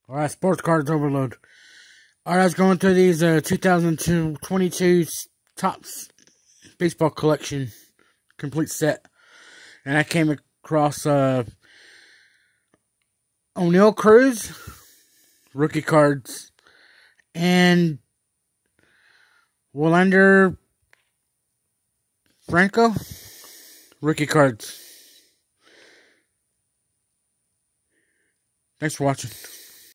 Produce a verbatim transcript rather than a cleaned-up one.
Alright, sports cards overload. Alright, I was going through these uh, two thousand twenty-two Topps baseball collection complete set, and I came across uh, Oneil, Cruz rookie cards, and Wallander Franco rookie cards. Thanks for watching.